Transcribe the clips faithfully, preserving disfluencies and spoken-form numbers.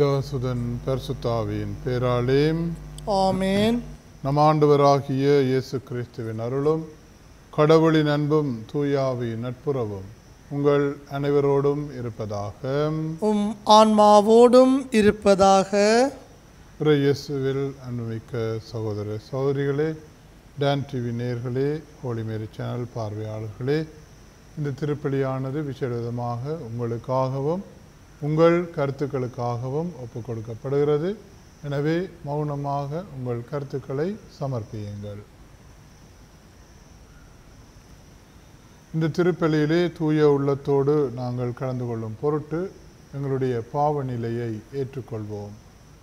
பிதாசுதன் பரிசுத்தாவியின் பேராலே ஆமென். நம் ஆண்டவராகிய இயேசு கிறிஸ்துவின் அருளும் கடவுளின் அன்பும் தூயாவின் நட்புறவும் உங்கள் அனைவரோடும் இருப்பதாக. உம் ஆன்மாவோடும் இருப்பதாக. இயேசுவில் அன்புமிக்க சகோதர சகோதரிகளே, டான் டிவி நேயர்களே, ஹோலி மேரி சேனல் பார்வையாளர்களே, இந்த திருப்பலியானது விசேடமாக உங்களுக்காகவும் உங்கள் கருத்துக்களுக்காகவும் ஒப்புக் கொடுக்கப்படுகிறது. எனவே மௌனமாக உங்கள் கருத்துக்களை சமர்ப்பியுங்கள். இந்த திருப்பலியிலே தூய உள்ளத்தோடு நாங்கள் கலந்து கொள்ளும் பொருட்டு எங்களுடைய பாவ நிலையை ஏற்றுக்கொள்வோம்.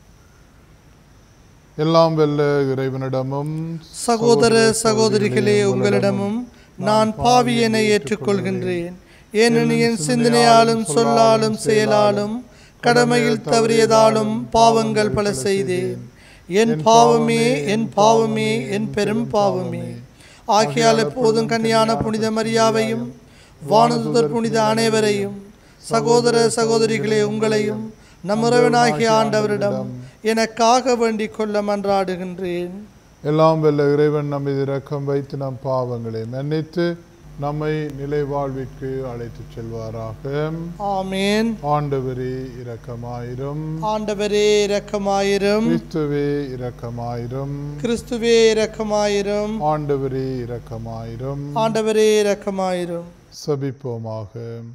எல்லாம் வெல்ல இறைவனிடமும் சகோதர சகோதரிகளே, உங்களிடமும் நான் பாவியனை ஏற்றுக்கொள்கின்றேன். ஏனெனில் என் சிந்தனையாலும் சொல்லாலும் செயலாலும் கடமையில் தவறியதாலும் பாவங்கள் பல செய்தேன். என் பாவமே என் பாவமே என் பெரும் பாவமே. ஆகையால் எப்போதும் கன்னியான புனித மரியாவையும் வானதுதர் புனித அனைவரையும், சகோதர சகோதரிகளே உங்களையும் நம் இறைவனாகிய ஆண்டவரிடம் எனக்காக வேண்டிக் கொள்ள மன்றாடுகின்றேன். எல்லாம் வெல்ல இறைவன் நம்மை இரக்கம் வைத்து நம் பாவங்களை மன்னித்து நம்மை நிலை வாழ்விற்கு அழைத்து செல்வாராக. ஆமென். ஆண்டவரே இரக்கமாயிரும். ஆண்டவரே இரக்கமாயிரும். கிறிஸ்துவே இரக்கமாயிரும். கிறிஸ்துவே இரக்கமாயிரும். ஆண்டவரே இரக்கமாயிரும். ஆண்டவரே இரக்கமாயிரும். சபிப்போமாக.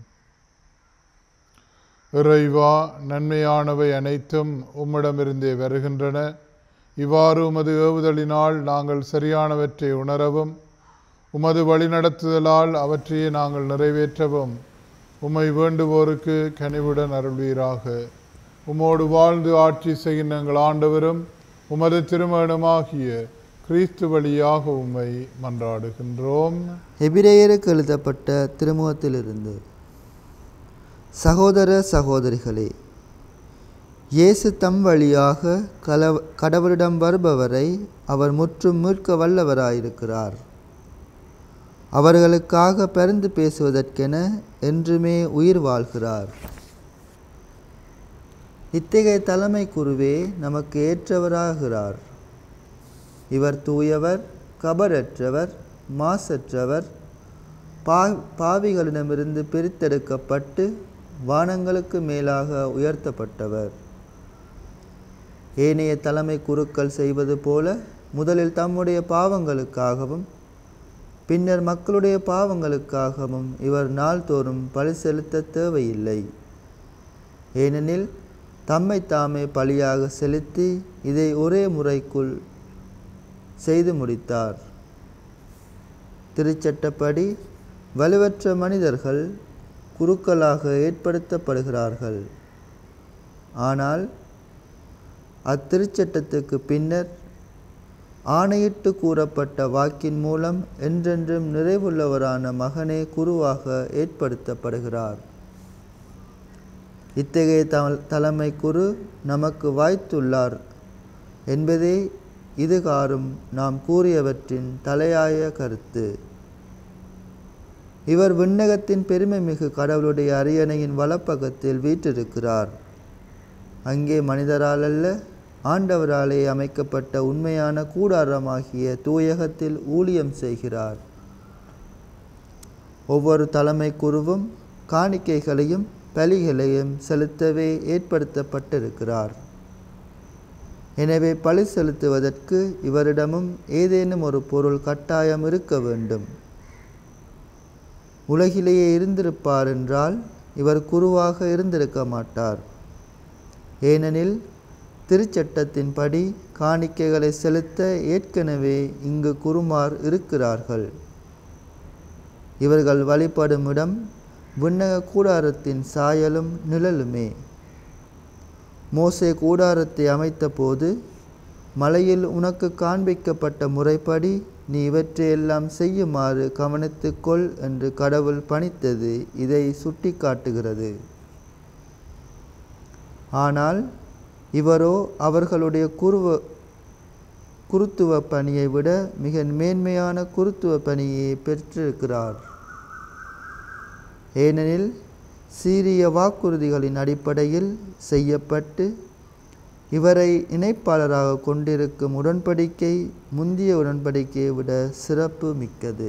இறைவா, நன்மையானவை அனைத்தும் உம்மிடமிருந்தே வருகின்றன. இவ்வாறு உமது ஏவுதலினால் நாங்கள் சரியானவற்றை உணரவும் உமது வழிநடத்துதலால் அவற்றையே நாங்கள் நிறைவேற்றவும் உம்மை வேண்டுவோருக்கு கனிவுடன் அருள்வீராக. உம்மோடு வாழ்ந்து ஆட்சி செய்கின்ற எங்கள் ஆண்டவரும் உமது திருமணமாகிய கிறிஸ்து வழியாக உம்மை மன்றாடுகின்றோம். எபிரேயருக்கு எழுதப்பட்ட திருமுகத்திலிருந்து. சகோதர சகோதரிகளே, இயேசு தம் வழியாக கல கடவுளிடம் வருபவரை அவர் முற்றும் மீட்க வல்லவராயிருக்கிறார். அவர்களுக்காக பரிந்து பேசுவதற்கென என்றுமே உயிர் வாழ்கிறார். இத்தகைய தலைமை குருவே நமக்கு ஏற்றவராகிறார். இவர் தூயவர், கபடற்றவர், மாசற்றவர், பா பாவிகளிடமிருந்து பிரித்தெடுக்கப்பட்டு வானங்களுக்கு மேலாக உயர்த்தப்பட்டவர். ஏனைய தலைமை குருக்கள் செய்வது போல முதலில் தம்முடைய பாவங்களுக்காகவும் பின்னர் மக்களுடைய பாவங்களுக்காகவும் இவர் நாள்தோறும் பலி செலுத்த தேவையில்லை. ஏனெனில் தம்மை தாமே பலியாக செலுத்தி இதை ஒரே முறைக்குள் செய்து முடித்தார். திருச்சட்டப்படி வலுவற்ற மனிதர்கள் குருக்களாக ஏற்படுத்தப்படுகிறார்கள். ஆனால் அத்திருச்சட்டத்துக்கு பின்னர் ஆணையிட்டு கூறப்பட்ட வாக்கின் மூலம் என்றென்றும் நிறைவுள்ளவரான மகனே குருவாக ஏற்படுத்தப்படுகிறார். இத்தகைய த தலைமை குரு நமக்கு வாய்த்துள்ளார் என்பதே இதுகாரும் நாம் கூறியவற்றின் தலையாய கருத்து. இவர் விண்ணகத்தின் பெருமை மிகு கடவுளுடைய அரியணையின் வலப்பக்கத்தில் வீற்றிருக்கிறார். அங்கே மனிதரால் அல்ல, ஆண்டவராலே அமைக்கப்பட்ட உண்மையான கூடாரமாகிய தூயகத்தில் ஊழியம் செய்கிறார். ஒவ்வொரு தலைமை குருவும் காணிக்கைகளையும் பலிகளையும் செலுத்தவே ஏற்படுத்தப்பட்டிருக்கிறார். எனவே பலி செலுத்துவதற்கு இவரிடமும் ஏதேனும் ஒரு பொருள் கட்டாயம் இருக்க வேண்டும். உலகிலேயே இருந்திருப்பார் என்றால் இவர் குருவாக இருந்திருக்க மாட்டார். ஏனெனில் திருச்சட்டத்தின்படி காணிக்கைகளை செலுத்த ஏற்கனவே இங்கு குருமார் இருக்கிறார்கள். இவர்கள் வழிபடும் இடம் விண்ணக கூடாரத்தின் சாயலும் நிழலுமே. மோசே கூடாரத்தை அமைத்த போது மலையில் உனக்கு காண்பிக்கப்பட்ட முறைப்படி நீ இவற்றையெல்லாம் செய்யுமாறு கவனித்துக்கொள் என்று கடவுள் பணித்தது இதை சுட்டி காட்டுகிறது. ஆனால் இவரோ அவர்களுடைய குருவ குருத்துவ பணியை விட மிக மேன்மையான குருத்துவ பணியை பெற்றிருக்கிறார். ஏனெனில் சீரிய வாக்குறுதிகளின் அடிப்படையில் செய்யப்பட்டு இவரை இணைப்பாளராக கொண்டிருக்கும் உடன்படிக்கை முந்திய உடன்படிக்கையை விட சிறப்பு மிக்கது.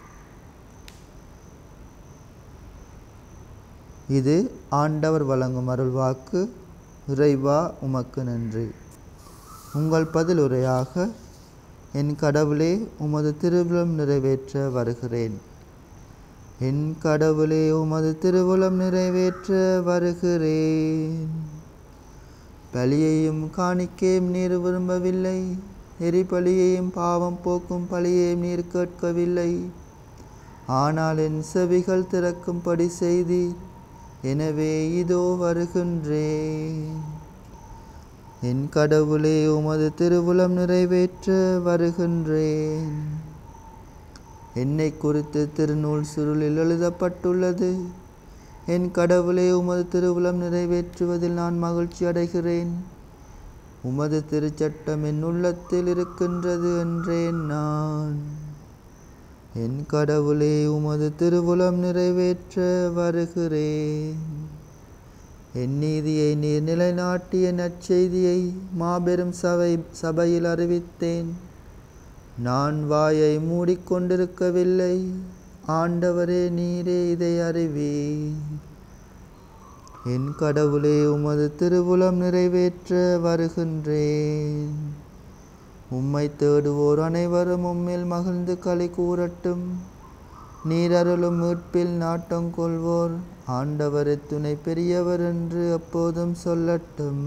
இது ஆண்டவர் வழங்கும் அருள்வாக்கு. இறைவா உமக்கு நன்றி. உங்கள் பதிலுரையாக, என் கடவுளே உமது திருவுளம் நிறைவேற்ற வருகிறேன். என் கடவுளே உமது திருவுளம் நிறைவேற்ற வருகிறேன். பலியையும் காணிக்கையும் நீர் விரும்பவில்லை, எரிபலியையும் பாவம் போக்கும் பலியையும் நீர் கேட்கவில்லை. ஆனால் என் செவிகள் திறக்கும்படி செய்தீர். எனவே இதோ வருகின்றேன். என் கடவுளே உமது திருவுளம் நிறைவேற்ற வருகின்றேன். என்னை குறித்து திருநூல் சுருளில் எழுதப்பட்டுள்ளது. என் கடவுளே உமது திருவுளம் நிறைவேற்றுவதில் நான் மகிழ்ச்சி அடைகிறேன். உமது திருச்சட்டம் என் உள்ளத்தில் இருக்கின்றது என்றேன் நான். என் கடவுளே உமது திருவுளம் நிறைவேற்ற வருகிறேன். என் நீதியை நீர் நிலைநாட்டிய நற்செய்தியை மாபெரும் சபை சபையில் அறிவித்தேன். நான் வாயை மூடிக்கொண்டிருக்கவில்லை. ஆண்டவரே, நீரே இதை அறிவீர். என் கடவுளே உமது திருவுளம் நிறைவேற்ற வருகின்றேன். உம்மை தேடுவோர் அனைவரும் உம்மில் மகிழ்ந்து களி கூறட்டும். நீர் அருளும் மீட்பில் நாட்டம் கொள்வோர் ஆண்டவர் துணை பெரியவர் என்று எப்போதும் சொல்லட்டும்.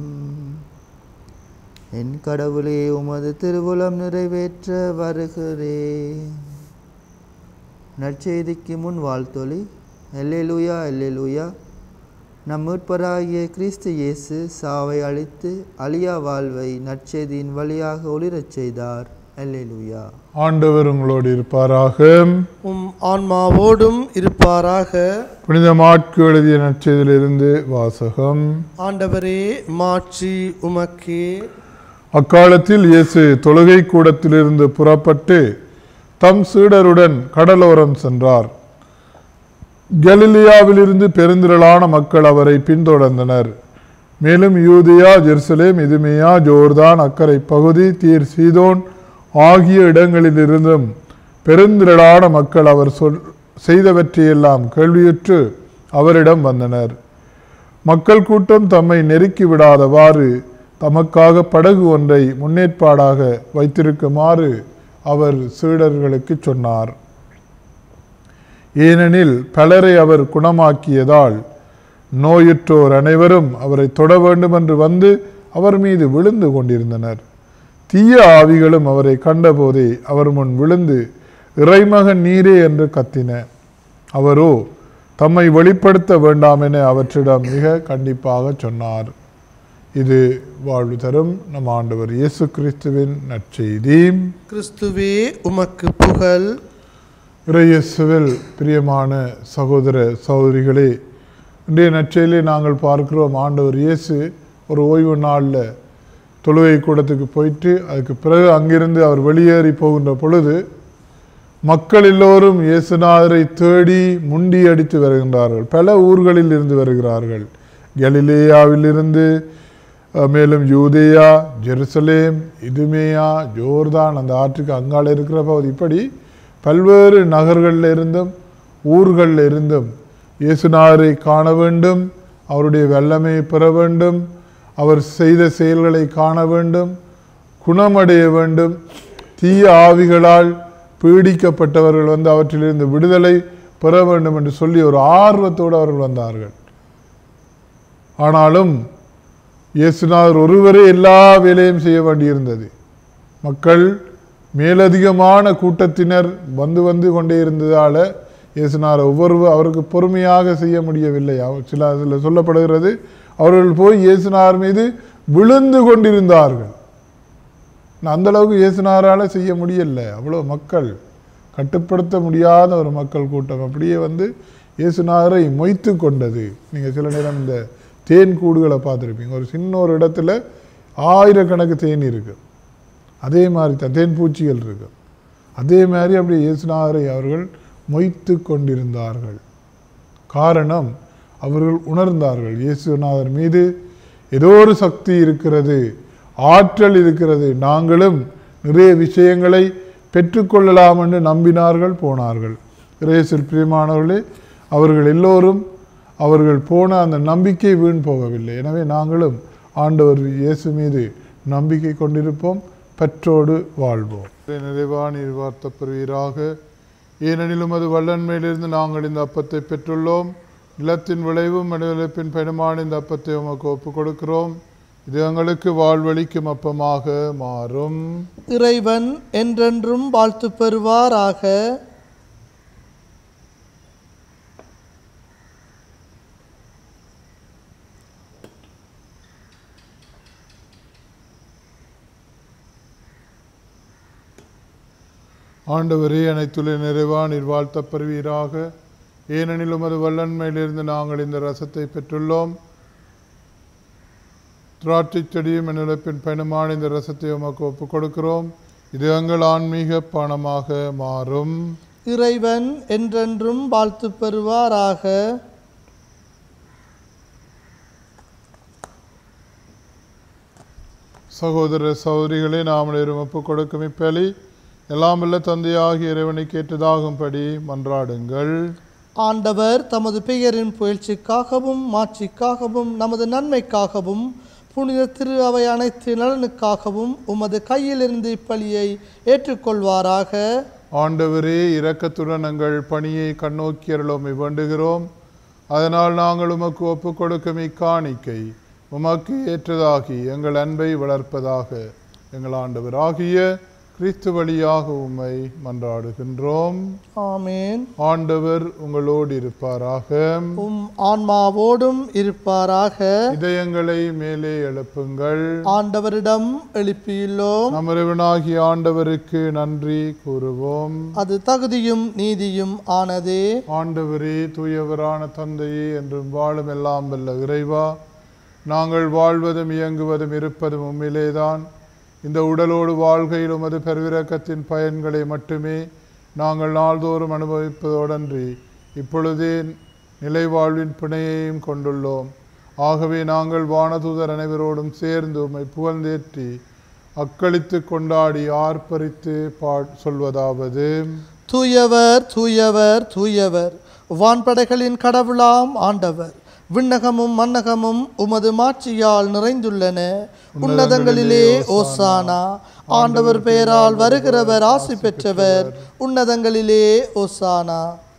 என் கடவுளே உமது திருவுளம் நிறைவேற்ற வருகிறேன். நற்செய்திக்கு முன் வாழ்த்தொலி. அல்லேலூயா அல்லேலூயா. நம் மீட்பராகிய கிறிஸ்து இயேசு சாவை அழித்து அழியா வாழ்வை நற்செய்தியின் வழியாக ஒளிரச் செய்தார். அல்லேலூயா. ஆண்டவர் உங்களோடு இருப்பாராக. உம் ஆன்மாவோடும் இருப்பாராக. புனித மாற்கு எழுதிய நற்செய்தியிலிருந்து வாசகம். ஆண்டவரே, மாட்சி உமக்கே. அக்காலத்தில் இயேசு தொழுகை கூடத்திலிருந்து புறப்பட்டு தம் சீடருடன் கடலோரம் சென்றார். கலிலியாவிலிருந்து பெருந்திரளான மக்கள் அவரை பின்தொடர்ந்தனர். மேலும் யூதியா, ஜெருசலேம், இதுமேயா, ஜோர்தான் அக்கரை பகுதி, தீர், சீதோன் ஆகிய இடங்களிலிருந்தும் பெருந்திரளான மக்கள் அவர் சொல் செய்தவற்றையெல்லாம் கேள்வியுற்று அவரிடம் வந்தனர். மக்கள் கூட்டம் தம்மை நெருக்கி விடாதவாறு தமக்காக படகு ஒன்றை முன்னேற்பாடாக வைத்திருக்குமாறு அவர் சீடர்களுக்கு சொன்னார். ஏனெனில் பலரை அவர் குணமாக்கியதால் நோயுற்றோர் அனைவரும் அவரை தொட வேண்டுமென்று வந்து அவர் மீது விழுந்து கொண்டிருந்தனர். தீய ஆவிகளும் அவரை கண்டபோதே அவர் முன் விழுந்து, இறைமகன் நீரே என்று கத்தின. அவரோ தம்மை வெளிப்படுத்த வேண்டாம் என அவற்றிடம் மிக கண்டிப்பாக சொன்னார். இது வாழ்வு தரும் நம் ஆண்டவர் இயேசு கிறிஸ்துவின் நற்செய்தி. கிறிஸ்துவே உமக்கு புகழ். இறையேசுவில் பிரியமான சகோதர சகோதரிகளே, இன்றைய நற்செய்தியிலே நாங்கள் பார்க்கிறோம், ஆண்டவர் இயேசு ஒரு ஓய்வு நாளில் தொழுகை கூடத்துக்கு போயிட்டு அதுக்கு பிறகு அங்கிருந்து அவர் வெளியேறி போகின்ற பொழுது மக்கள் எல்லோரும் இயேசுநாதரை தேடி முண்டி அடித்து வருகின்றார்கள். பல ஊர்களில் இருந்து வருகிறார்கள். கலிலேயாவிலிருந்து, மேலும் யூதேயா, ஜெருசலேம், இதுமேயா, ஜோர்தான் அந்த ஆற்றுக்கு அங்கால இருக்கிற பகுதி, இப்படி பல்வேறு நகர்களில் இருந்தும் ஊர்களில் இருந்தும் இயேசுநாதரை காண வேண்டும், அவருடைய வல்லமையை பெற வேண்டும், அவர் செய்த செயல்களை காண வேண்டும், குணமடைய வேண்டும், தீய ஆவிகளால் பீடிக்கப்பட்டவர்கள் வந்து அவற்றிலிருந்து விடுதலை பெற வேண்டும் என்று சொல்லி ஒரு ஆர்வத்தோடு அவர்கள் வந்தார்கள். ஆனாலும் இயேசுநாதர் ஒருவரே எல்லா வேலையும் செய்ய வேண்டியிருந்தது. மக்கள் மேலதிகமான கூட்டத்தினர் வந்து வந்து கொண்டே இருந்ததால் இயேசுநாதர் ஒவ்வொரு அவருக்கு பொறுமையாக செய்ய முடியவில்லை. சில சில சொல்லப்படுகிறது, அவர்கள் போய் இயேசுநாதர் மீது விழுந்து கொண்டிருந்தார்கள். அந்த அளவுக்கு இயேசுநாதரால் செய்ய முடியல. அவ்வளோ மக்கள், கட்டுப்படுத்த முடியாத ஒரு மக்கள் கூட்டம் அப்படியே வந்து இயேசுநாதரை மொய்த்து கொண்டது. நீங்கள் சில நேரம் இந்த தேன் கூடுகளை பார்த்துருப்பீங்க. ஒரு சின்ன ஒரு இடத்துல ஆயிரக்கணக்கு தேன் இருக்கு, அதே மாதிரி தான் தேன் பூச்சிகள் இருக்கு. அதே மாதிரி அப்படி இயேசுநாதரை அவர்கள் மொய்த்து கொண்டிருந்தார்கள். காரணம், அவர்கள் உணர்ந்தார்கள் இயேசுநாதர் மீது ஏதோ ஒரு சக்தி இருக்கிறது, ஆற்றல் இருக்கிறது, நாங்களும் நிறைய விஷயங்களை பெற்றுக்கொள்ளலாம் என்று நம்பினார்கள், போனார்கள். இயேசுவில் பிரியமானவர்களே, அவர்கள் எல்லோரும் அவர்கள் போன அந்த நம்பிக்கை வீண் போகவில்லை. எனவே நாங்களும் ஆண்டவர் இயேசு மீது நம்பிக்கை கொண்டிருப்போம், பற்றோடு வாழ்வோம். நிறைவான வார்த்தை பெறுவீராக. ஏனெனிலும் அது வல்லன்மையிலிருந்து நாங்கள் இந்த அப்பத்தை பெற்றுள்ளோம். நிலத்தின் விளைவும் மனிதப்பின் பயணமான இந்த அப்பத்தை உமக்கு ஒப்புக் கொடுக்கிறோம். இது எங்களுக்கு வாழ்வளிக்கும் அப்பமாக மாறும். இறைவன் என்றென்றும் வாழ்த்து பெறுவாராக. ஆண்டவரே, அனைத்துள்ள நிறைவா நீர் வாழ்த்தப் பெறுவீராக. ஏனெனில் உமது வல்லன்மையிலிருந்து நாங்கள் இந்த ரசத்தை பெற்றுள்ளோம். திராட்சை செடியும் நிலப்பின் பயணமான இந்த ரசத்தை உமக்கு ஒப்புக் கொடுக்கிறோம். இது எங்கள் ஆன்மீக பணமாக மாறும். இறைவன் என்றென்றும் வாழ்த்து பெறுவாராக. சகோதர சகோதரிகளே, நாம் ஒப்புக் கொடுக்கும் இப்பலி எல்லாம் உள்ள தந்தையாகிய இறைவனை கேட்டதாகும்படி மன்றாடுங்கள். ஆண்டவர் தமது பெயரின் புகழ்ச்சிக்காகவும் மாட்சிக்காகவும் நமது நன்மைக்காகவும் புனித திரு அவை அனைத்து நலனுக்காகவும் உமது கையிலிருந்து இப்பலியை ஏற்றுக்கொள்வாராக. ஆண்டவரே, இரக்கத்துடன் எங்கள் பணியை கண்ணோக்கி அருளுமை வேண்டுகிறோம். அதனால் நாங்கள் உமக்கு ஒப்புக் கொடுக்கும் இக்காணிக்கை உமக்கு ஏற்றதாகி எங்கள் அன்பை வளர்ப்பதாக. எங்கள் ஆண்டவர் ஆகிய கிறிஸ்து வழியாக உம்மை மன்றாடுகின்றோம். ஆமேன். ஆண்டவர் உங்களோடு இருப்பாராக, உம் ஆன்மாவோடும் இருப்பாராக. இதயங்களை மேலே எழுப்புங்கள். ஆண்டவரிடம் எழுப்பியுள்ளோம். நம் இறைவனாகிய ஆண்டவருக்கு நன்றி கூறுவோம். அது தகுதியும் நீதியும் ஆனதே. ஆண்டவரே, தூயவரான தந்தையே, என்றும் வாழும் எல்லாம் வல்ல இறைவா, நாங்கள் வாழ்வதும் இயங்குவதும் இருப்பதும் உம்மிலேதான். இந்த உடலோடு வாழ்கையில் உமது பெருவிரக்கத்தின் பயன்களை மட்டுமே நாங்கள் நாள்தோறும் அனுபவிப்பதோடன்றி இப்பொழுதே நிலை வாழ்வின் பிணையையும் கொண்டுள்ளோம். ஆகவே நாங்கள் வானதூதர் அனைவரோடும் சேர்ந்து உம்மை புகழ்ந்தேற்றி அக்களித்து கொண்டாடி ஆர்ப்பரித்து பா சொல்வதாவது: தூயவர் தூயவர் தூயவர், வான்படைகளின் கடவுளாம் ஆண்டவர், விண்ணகமும் மன்னகமும் உமது மாட்சியால் நிறைந்துள்ளன. உன்னதங்களிலே ஓசானா. ஆண்டவர் பெயரால் வருகிறவர் ஆசி பெற்றவர். உன்னதங்களிலே ஓசானா.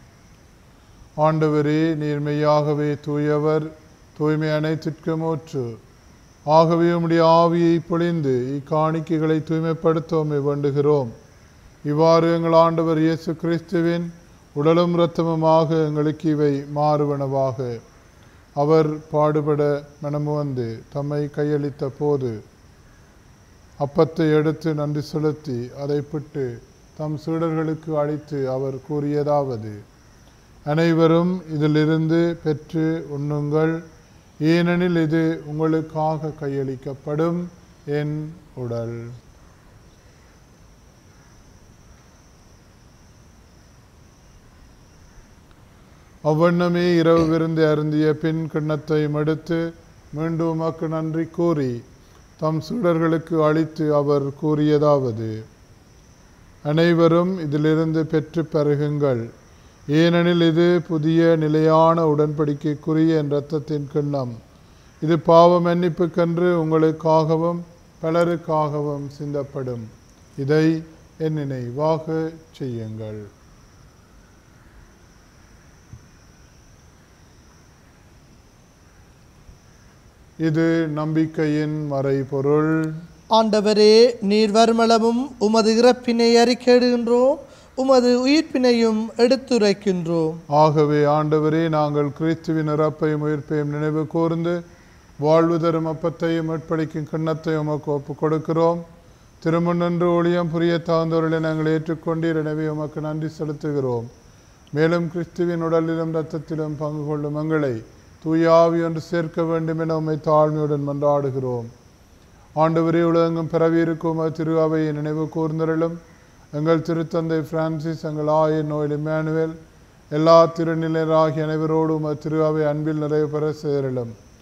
ஆண்டவரே, நீர் மெய்யாகவே தூயவர், தூய்மை அனைத்திற்கும் ஊற்று. ஆகவே உம்முடைய ஆவியை பொழிந்து இக்காணிக்கைகளை தூய்மைப்படுத்தவும் வேண்டுகிறோம். இவ்வாறு எங்கள் ஆண்டவர் இயேசு கிறிஸ்துவின் உடலும் இரத்தமுமாக எங்களுக்கு இவை மாறுவனவாக. அவர் பாடுபட மனமு வந்து தம்மை கையளித்த போது அப்பத்தை எடுத்து நன்றி செலுத்தி அதை பிட்டு தம் சீடர்களுக்கு அளித்து அவர் கூறியதாவது: அனைவரும் இதிலிருந்து பெற்று உண்ணுங்கள், ஏனெனில் இது உங்களுக்காக கையளிக்கப்படும் என் உடல். அவ்வண்ணமே இரவு விருந்து அருந்திய பின் கிண்ணத்தை எடுத்து மீண்டும் உமக்கு நன்றி கூறி தம் சீடர்களுக்கு அளித்து அவர் கூறியதாவது: அனைவரும் இதிலிருந்து பெற்று பருகுங்கள், ஏனெனில் இது புதிய நிலையான உடன்படிக்கைக்குரிய என் இரத்தத்தின் கிண்ணம். இது பாவ மன்னிப்புக்கென்று உங்களுக்காகவும் பலருக்காகவும் சிந்தப்படும். இதை என் நினைவாக செய்யுங்கள். இது நம்பிக்கையின் மறைபொருள். ஆண்டவரே, நீர் வருமளவும் உமது இறப்பினை அறிக்கையிடுகின்றோம், உமது உயிர்ப்பினையும் எடுத்துரைக்கின்றோம். ஆகவே ஆண்டவரே, நாங்கள் கிறிஸ்துவின் இறப்பையும் உயிர்ப்பையும் நினைவு கூர்ந்து வாழ்வு தரும் அப்பத்தையும் மீட்பளிக்கும் கிண்ணத்தையும் உமக்கு ஒப்புக் கொடுக்கிறோம். திருமுன்னின்று ஒளியம் புரிய தகுந்தவர்களை நாங்கள் ஏற்றுக்கொண்டீர், எனவே உமக்கு நன்றி செலுத்துகிறோம். மேலும் கிறிஸ்துவின் உடலிலும் இரத்தத்திலும் பங்கு கொள்ளும் எங்களை தூயாவி ஒன்று சேர்க்க வேண்டும் என உம்மை தாழ்மையுடன் மன்றாடுகிறோம். ஆண்டவரே, உலகெங்கும் பிறவியிருக்கும் திரு அவையை நினைவு கூர்ந்தருளும். எங்கள் திருத்தந்தை பிரான்சிஸ், எங்கள் ஆயர் நோயில் இம்மானுவேல், எல்லா திருநிலையராகிய அனைவரோடும் திரு அவை அன்பில் நிறைவு பெற சேரலும்.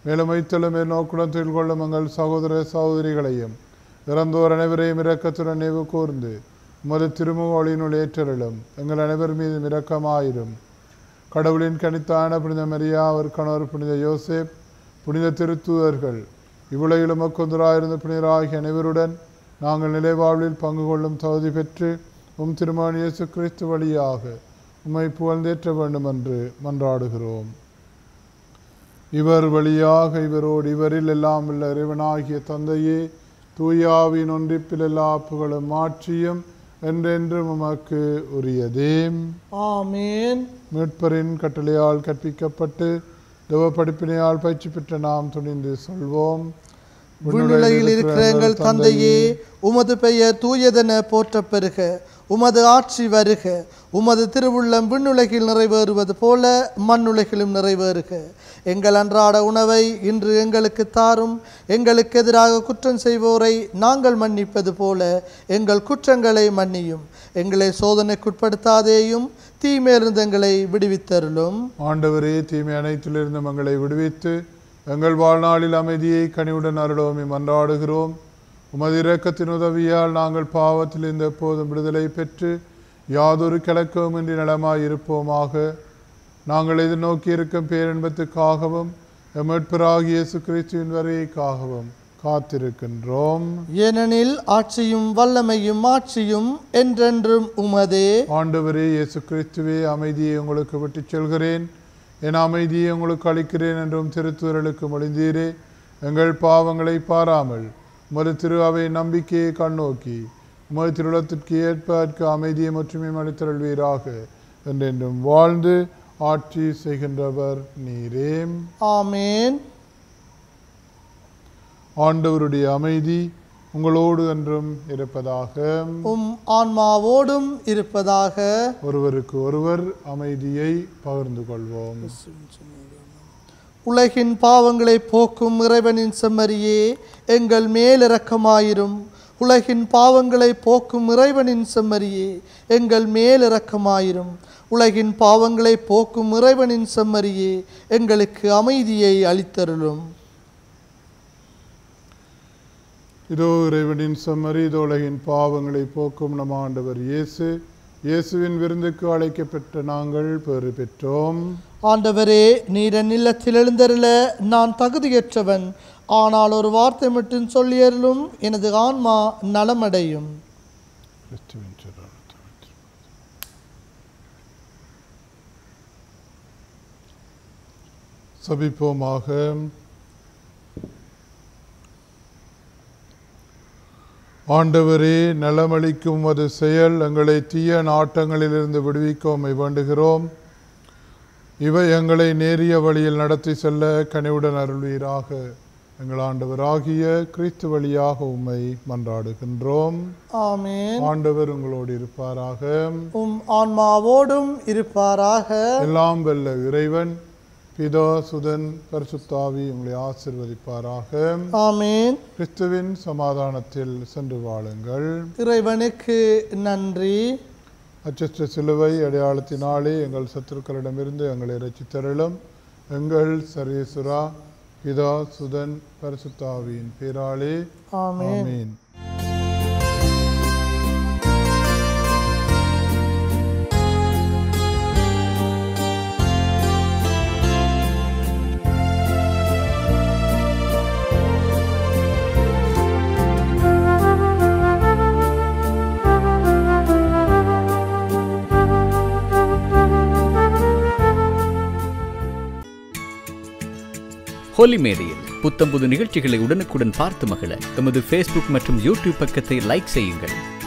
மேலும் வைத்தலும் நோக்குடன் தொழில் கொள்ளும் எங்கள் சகோதர சகோதரிகளையும் இறந்தோர் அனைவரையும் இரக்கத்துடன் நினைவு கூர்ந்து உமது திருமுகொழியினுள் ஏற்றருளும். எங்கள் அனைவர் மீது இரக்கமாயிரும். கடவுளின் கனித்தான புனித மரியா, அவர் கணவர் புனித யோசேப், புனித திருத்தூதர்கள், இவ்வுலகில் உமக்கொந்தராயிருந்த புனிதராகிய அனைவருடன் நாங்கள் நிலைவாழ்வில் பங்கு கொள்ளும் தகுதி பெற்று உம் திருமகன் இயேசு கிறிஸ்து வழியாக உம்மை புகழ்ந்தேற்ற வேண்டும் என்று மன்றாடுகிறோம். இவர் வழியாக இவரோடு இவரில் எல்லாம் உள்ள இறைவனாகிய தந்தையே, தூயாவின் ஒன்றிப்பில் எல்லா புகழும் மாற்றியும் என்றென்றும் உமக்கு உரியதே. ஆமென். மீட்பரின் கட்டளையால் கற்பிக்கப்பட்டு தேவ படிப்பினையால் பயிற்சி பெற்ற நாம் துணிந்து சொல்வோம். விண்ணுலகில் இருக்கிற எங்கள் தந்தையே, உமது பெயர் தூயதென போற்றப் பெறுக. உமது ஆட்சி வருக. உமது திருவுள்ளம் விண்ணுலகில் நிறைவேறுவது போல மண்ணுலகிலும் நிறைவேறுக. எங்கள் அன்றாட உணவை இன்று எங்களுக்கு தாரும். எங்களுக்கு எதிராக குற்றம் செய்வோரை நாங்கள் மன்னிப்பது போல எங்கள் குற்றங்களை மன்னியும். எங்களை சோதனைக்குட்படுத்தாதேயும், தீமையிலிருந்து எங்களை விடுவித்தருளும். ஆண்டவரே, தீமை அனைத்திலிருந்து எங்களை விடுவித்து எங்கள் வாழ்நாளில் அமைதியை கனிவுடன் அருளோமே மன்றாடுகிறோம். உமது இரக்கத்தின் உதவியால் நாங்கள் பாவத்தில் இருந்த எப்போதும் விடுதலை பெற்று யாதொரு கலக்கமின்றி நலமாய் இருப்போமாக. நாங்கள் எதிர்நோக்கி இருக்கும் பேரின்பத்துக்காகவும் மீட்பராகிய இயேசு கிறிஸ்துவின் வருகைக்காகவும் காத்திருக்கின்றோம். ஏனெனில் ஆட்சியும் வல்லமையும் ஆட்சியும் என்றென்றும் உமதே. ஆண்டவரே இயேசு கிறிஸ்துவே, அமைதியை உங்களுக்கு விட்டுச் செல்கிறேன், என் அமைதியை உங்களுக்கு அளிக்கிறேன் என்றும் திருத்தூதர்களுக்கு மொழிந்தீரே. எங்கள் பாவங்களை பாராமல் உமது திரு அவை நம்பிக்கையை கண்ணோக்கி உமது திருவுளத்திற்கு ஏற்பதற்கு அமைதியை மற்றும் அளித்தருள்வீராக. என்றென்றும் வாழ்ந்து ஆட்சி செய்கின்றவர் நீரே. ஆமென். ஆண்டவருடைய அமைதி உங்களோடு என்றும் இருப்பதாக. உம் ஆன்மாவோடும் இருப்பதாக. ஒருவருக்கு ஒருவர் அமைதியை பகிர்ந்து கொள்வோம். உலகின் பாவங்களை போக்கும் இறைவனின் செம்மறியே, எங்கள் மேல் இரக்கமாயிரும். உலகின் பாவங்களை போக்கும் இறைவனின் செம்மறியே, எங்கள் மேல் இரக்கமாயிரும். உலகின் பாவங்களை போக்கும் இறைவனின் செம்மறியே, எங்களுக்கு அமைதியை அளித்தருளும். இதோ இறைவனின் செம்மறி, இதோ உலகின் பாவங்களை போக்கும் நம் ஆண்டவர் இயேசு. இயேசுவின் விருந்துக்கு அழைக்கப்பட்ட நாங்கள் பெறு பெற்றோம். ஆண்டவரே, நீர் என் இல்லத்தில் எழுந்தருள நான் தகுதியற்றவன். ஆனால் ஒரு வார்த்தை மட்டும் சொல்லியருளும், எனது ஆன்மா நலமடையும். சபிப்போமாக. ஆண்டவரே, நலமளிக்கும் அது செயல் எங்களை தீய நாட்டங்களிலிருந்து விடுவிக்கோமை வேண்டுகிறோம். இவை எங்களை நேரிய வழியில் நடத்தி செல்ல கனிவுடன் அருள்வீராக. எங்கள் ஆண்டவராகிய கிறிஸ்து வழியாக உம்மை மன்றாடுகின்றோம். ஆமென். ஆண்டவர் உங்களோடு இருப்பாராக. உம் ஆன்மாவோடும் இருப்பாராக. எல்லாம் வல்ல இறைவன் பிதா, சுதன், பரிசுத்தாவி உங்களை ஆசீர்வதிப்பாராக. ஆமென். கிறிஸ்துவின் சமாதானத்தில் சென்று வாழுங்கள். இறைவனுக்கு நன்றி. அச்சற்ற சிலுவை அடையாளத்தினாலே எங்கள் சத்துருக்களிடமிருந்து எங்களை இரட்சித்தருளும். எங்கள் சர்வேசுரா, பிதா, சுதன், பரிசுத்தாவியின் பேராலே ஆமென். ஆமென். ஹோலி மேடையில் புத்தம்புது நிகழ்ச்சிகளை உடனுக்குடன் பார்த்து மகிழ எமது ஃபேஸ்புக் மற்றும் யூடியூப் பக்கத்தை லைக் செய்யுங்கள்.